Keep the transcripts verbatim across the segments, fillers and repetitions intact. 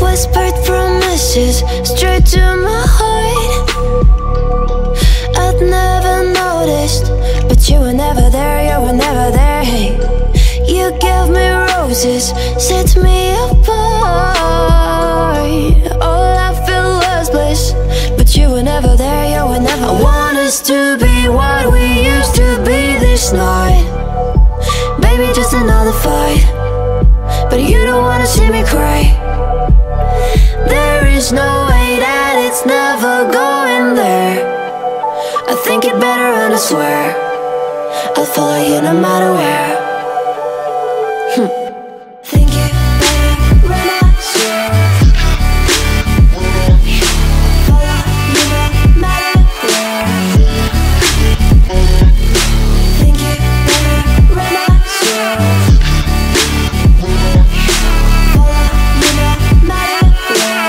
Whispered promises straight to my heart. I'd never noticed, but you were never there, you were never there. Hey, you gave me roses, set me apart. All I feel was bliss, but you were never there, you were never there. I want us to be what we used to be this night. Baby, just another fight, but you don't wanna see me cry. There is no way that it's never going there. I think it better and I swear I'll follow you no matter where. hm. Think it better when I swear follow you no matter where. Think it better when I swear follow you no matter where.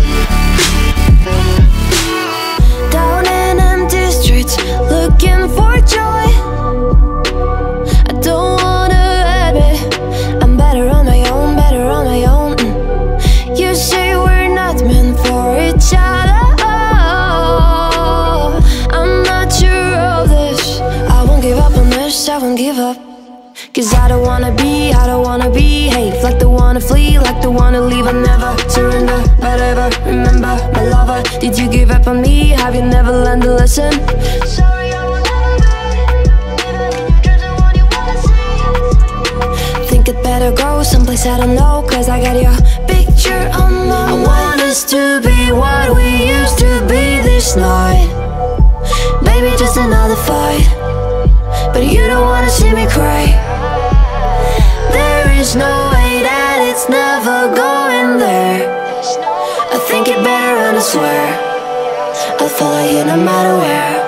Down in empty streets, looking for joy. I don't wanna admit I'm better on my own, better on my own. mm. You say we're not meant for each other. I'm not sure of this. I won't give up on this, I won't give up. Cause I don't wanna be, I don't wanna behave like the one to flee, like the one to leave. I never surrender, but ever remember my lover. Did you give up on me? Have you never learned a lesson? Sorry, I will never be even in your dreams, the one you wanna see. Think it better go someplace I don't know, cause I got your picture on my mind. I want us to be what we used to be this night. Baby, just another fight, but you don't wanna see me cry. There is no way that it's never going there. I think it better and I swear I'll follow you no matter where.